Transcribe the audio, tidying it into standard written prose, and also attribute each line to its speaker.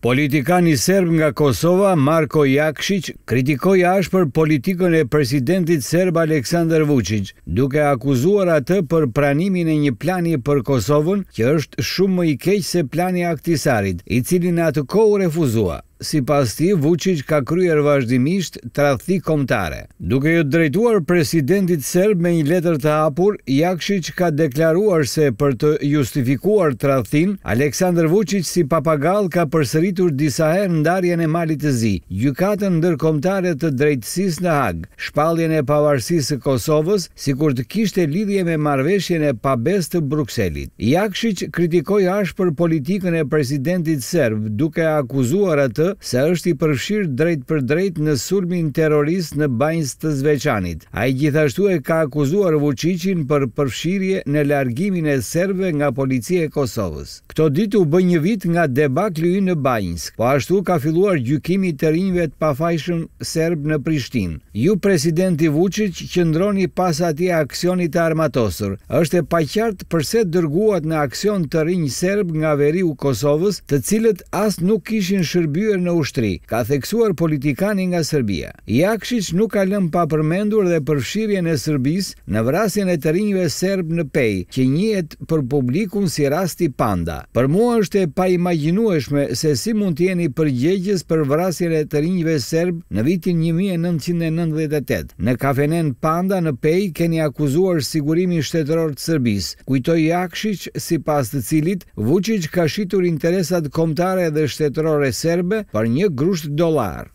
Speaker 1: Politikani serb nga Kosova, Marko Jakšić, kritikoi ashpër politikën e presidentit serb Aleksandar Vučić, duke akuzuar atë për pranimin e një plani për Kosovën që është shumë më i keq se plani Ahtisarit, i cili në atë kohë refuzua. Sipas tij, Vučić ka kryer vazhdimisht tradhti kombëtare. Duke ju drejtuar presidentit serb me një letër të hapur, Jakšić ka deklaruar se për të justifikuar tradhtin, Aleksandar Vučić si papagall ka përsëritur disa herë ndarjen e Malit të Zi, gjykatën ndërkombëtare të drejtësisë në Hag, shpalljen e pavarësisë së Kosovës, sikur të kishte lidhje me marrëveshjen e pabesë të Brukselit. Jakšić kritikoi ashpër politikën e presidentit serb, duke akuzuar atë se është i përfshirë drejt për drejt në sulmin terrorist në Banjës të Zveçanit. Ai gjithashtu e ka akuzuar Vučićin për përfshirje në largimin e serbëve nga policia e Kosovës. Këto ditë u bë një vit nga debakli në Banjsk, po ashtu ka filluar gjykimi i të rinjve të pafajshëm serb në Prishtinë. Ju presidenti Vučić qëndroni pas atij aksioni të armatosur. Është e paqartë pse dërguat në aksion të rinj serb nga veriu Kosovës, të cilët as nuk kishin shërbyer në ushtri, ka theksuar politikani nga Serbia. Jakšić nuk ka lënë pa përmendur dhe përfshirjen e Serbisë në vrasjen e të rinjve serb në Pej, që njihet për publikun si rasti Panda. Për mua është e paimagjinueshme se si mund të jeni përgjegjës për vrasjen e të rinjve serb në vitin 1998. Në kafenen Panda në Pej keni akuzuar sigurimin shtetëror të Serbisë, kujtoi Jakšić, sipas të cilit Vučić ka shitur interesat kombëtare dhe shtetërore serbe për një grusht dollar.